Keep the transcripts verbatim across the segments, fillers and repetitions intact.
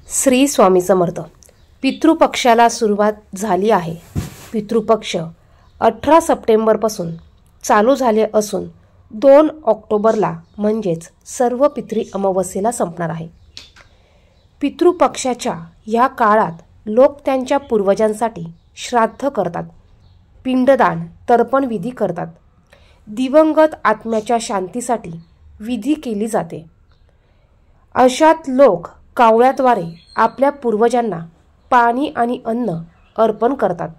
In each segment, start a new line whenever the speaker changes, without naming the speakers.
श्री स्वामी समर्थ. पितृपक्षाला सुरुवात झाली आहे. पितृपक्ष अठरा सप्टेंबरपासून चालू झाले असून दोन ऑक्टोबरला म्हणजेच सर्व पितृ अमावस्येला संपणार आहे. पितृपक्षाच्या या काळात लोक त्यांच्या पूर्वजांसाठी श्राद्ध करतात, पिंडदान, तर्पण विधी करतात. दिवंगत आत्म्याच्या शांतीसाठी विधी केली जाते. अशात लोक कावळ्याद्वारे आपल्या पूर्वजांना पाणी आणि अन्न अर्पण करतात.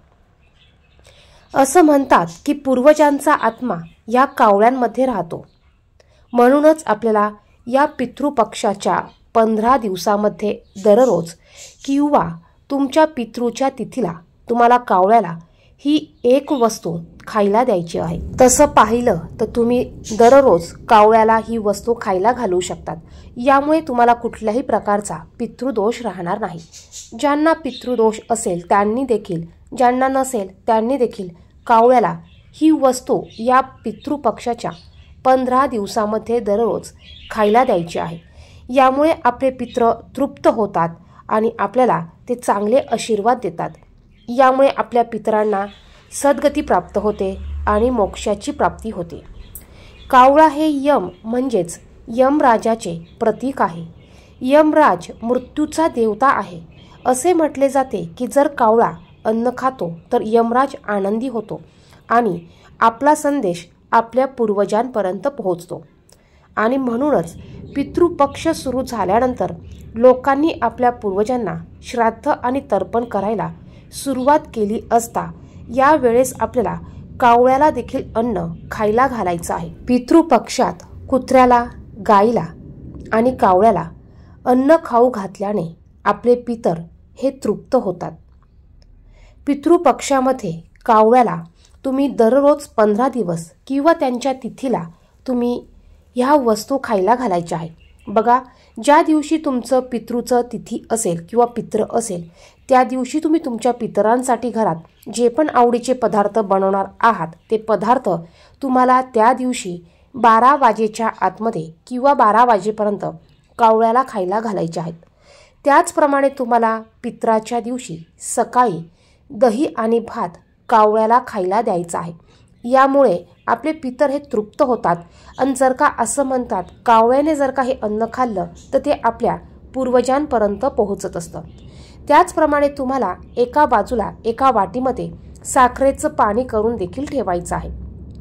असं म्हणतात की पूर्वजांचा आत्मा या कावळ्यांमध्ये राहतो. म्हणूनच आपल्याला या पितृपक्षाच्या पंधरा दिवसामध्ये दररोज किंवा तुमच्या पितृच्या तिथीला तुम्हाला कावळ्याला ही एक वस्तू खायला द्यायची आहे. तसं पाहिलं तर तुम्ही दररोज कावळ्याला ही वस्तू खायला घालू शकतात. यामुळे तुम्हाला कुठल्याही प्रकारचा पितृदोष राहणार नाही. ज्यांना पितृदोष असेल त्यांनी देखील, ज्यांना नसेल त्यांनी देखील कावळ्याला ही वस्तू या पितृपक्षाच्या पंधरा दिवसामध्ये दररोज खायला द्यायची आहे. यामुळे आपले पितृ तृप्त होतात आणि आपल्याला ते चांगले आशीर्वाद देतात. यामुळे आपल्या पितरांना सद्गती प्राप्त होते आणि मोक्षाची प्राप्ती होते. कावळा हे यम म्हणजेच यमराजाचे प्रतीक आहे. यमराज मृत्यूचा देवता आहे. असे म्हटले जाते की जर कावळा अन्न खातो तर यमराज आनंदी होतो आणि आपला संदेश आपल्या पूर्वजांपर्यंत पोहोचतो. आणि म्हणूनच पितृपक्ष सुरू झाल्यानंतर लोकांनी आपल्या पूर्वजांना श्राद्ध आणि तर्पण करायला सुरुवात केली असता या वेळेस आपल्याला कावळ्याला देखील अन्न खायला घालायचं आहे. पितृपक्षात कुत्र्याला, गाईला आणि कावळ्याला अन्न खाऊ घातल्याने आपले पितर हे तृप्त होतात. पितृपक्षामध्ये कावळ्याला तुम्ही दररोज पंधरा दिवस किंवा त्यांच्या तिथीला तुम्ही ह्या वस्तू खायला घालायच्या आहेत. बघा, ज्या दिवशी तुमचं पितृचं तिथी असेल किंवा पित्र असेल त्या दिवशी तुम्ही तुमच्या पितरांसाठी घरात जे पण आवडीचे पदार्थ बनवणार आहात ते पदार्थ तुम्हाला त्या दिवशी बारा वाजेच्या आतमध्ये किंवा बारा वाजेपर्यंत कावळ्याला खायला घालायचे आहेत. त्याचप्रमाणे तुम्हाला पित्राच्या दिवशी सकाळी दही आणि भात कावळ्याला खायला द्यायचा आहे. यामुळे आपले पितर हे तृप्त होतात. आणि जर का असं म्हणतात कावळ्याने जर का हे अन्न खाल्लं तर ते आपल्या पूर्वजांपर्यंत पोहोचत असतं. त्याचप्रमाणे तुम्हाला एका बाजूला एका वाटीमध्ये साखरेचं पाणी करून देखील ठेवायचं आहे.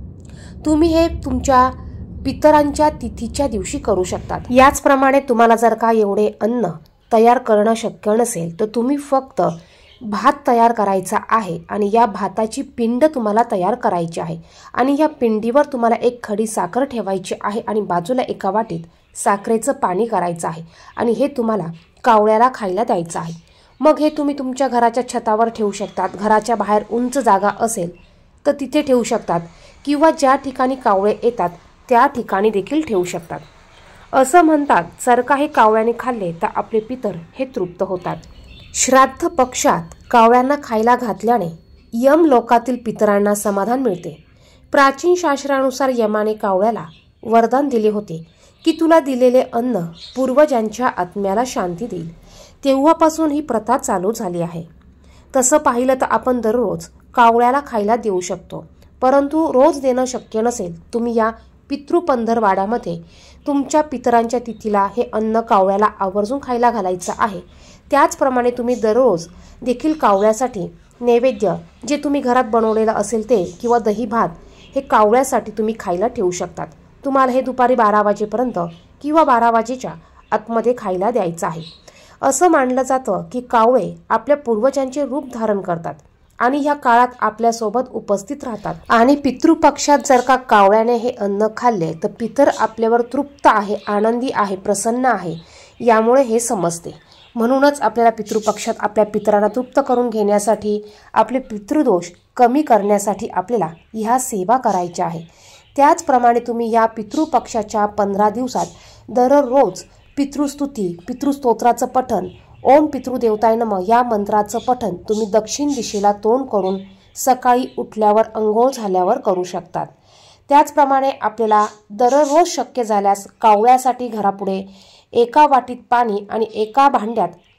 तुम्ही हे तुमच्या पितरांच्या तिथीच्या दिवशी करू शकतात. याचप्रमाणे तुम्हाला जर का एवढे अन्न तयार करणं शक्य नसेल तर तुम्ही फक्त भात तयार करायचा आहे आणि या भाताची पिंड तुम्हाला तयार करायची आहे आणि या पिंडीवर तुम्हाला एक खडी साखर ठेवायची आहे आणि बाजूला एका वाटीत साखरेचं पाणी करायचं आहे आणि हे तुम्हाला कावळ्याला खायला द्यायचं आहे. मग हे तुम्ही तुमच्या घराच्या छतावर ठेवू शकतात. घराच्या बाहेर उंच जागा असेल तर तिथे ठेवू शकतात किंवा ज्या ठिकाणी कावळे येतात त्या ठिकाणी देखील ठेवू शकतात. असं म्हणतात जर का हे कावळ्याने खाल्ले तर आपले पितर हे तृप्त होतात. श्राद्ध पक्षात कावळ्यांना खायला घातल्याने यम लोकातील पितरांना समाधान मिळते. प्राचीन शास्त्रानुसार यमाने कावळ्याला वरदान दिले होते की तुला दिलेले अन्न पूर्वजांच्या आत्म्याला शांती देईल. तेव्हापासून ही प्रथा चालू झाली आहे. तसं पाहिलं तर आपण दररोज कावळ्याला खायला देऊ शकतो, परंतु रोज देणं शक्य नसेल. तुम्ही या पितृपंधरवाड्यामध्ये तुमच्या पितरांच्या तिथीला हे अन्न कावळ्याला आवर्जून खायला घालायचं आहे. त्याचप्रमाणे तुम्ही दररोज देखील कावळ्यासाठी नैवेद्य जे तुम्ही घरात बनवलेलं असेल ते किंवा दही भात हे कावळ्यासाठी तुम्ही खायला ठेवू शकतात. तुम्हाला हे दुपारी बारा वाजेपर्यंत किंवा बारा वाजेच्या आतमध्ये खायला द्यायचं आहे. असं मानलं जातं की कावळे आपल्या पूर्वजांचे रूप धारण करतात आणि ह्या काळात आपल्यासोबत उपस्थित राहतात. आणि पितृपक्षात जर का कावळ्याने हे अन्न खाल्ले तर पितर आपल्यावर तृप्त आहे, आनंदी आहे, प्रसन्न आहे. यामुळे हे समजते. म्हणूनच आपल्याला पितृपक्षात आपल्या पितरांना तृप्त करून घेण्यासाठी, आपले पितृदोष कमी करण्यासाठी आपल्याला ह्या सेवा करायच्या आहे. त्याचप्रमाणे तुम्ही या पितृपक्षाच्या पंधरा दिवसात दररोज पितृस्तुती, पितृस्तोत्राचं पठण, ओम पितृदेवताय नमः या मंत्राचं पठण तुम्ही दक्षिण दिशेला तोंड करून सकाळी उठल्यावर अंघोळ झाल्यावर करू शकतात. त्याचप्रमाणे आपल्याला दररोज शक्य झाल्यास कावळ्यासाठी घरापुढे एका वाटीत पाणी आणि एका भांड्यात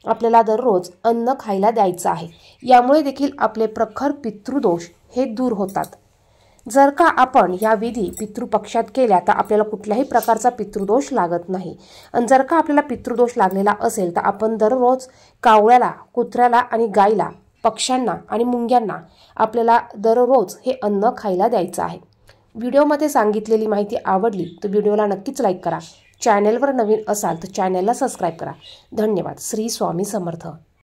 आपल्याला दररोज अन्न खायला द्यायचं आहे। यामुळे देखील आपले प्रखर पितृदोष हे दूर होतात। जर का आपण या विधी पितृपक्षात केल्या तर आपल्याला कुठल्याही प्रकारचा पितृदोष लागत नाही। आणि जर का आपल्याला पितृदोष लागलेला असेल तर आपण दररोज कावळ्याला, कुत्र्याला आणि गायीला, पक्ष्यांना आणि मुंग्यांना आपल्याला दररोज हे अन्न खायला द्यायचं आहे। व्हिडिओमध्ये सांगितलेली माहिती आवडली तर व्हिडिओला नक्कीच लाईक करा। चॅनलवर नवीन असाल तर चॅनलला सबस्क्राईब करा। धन्यवाद। श्री स्वामी समर्थ।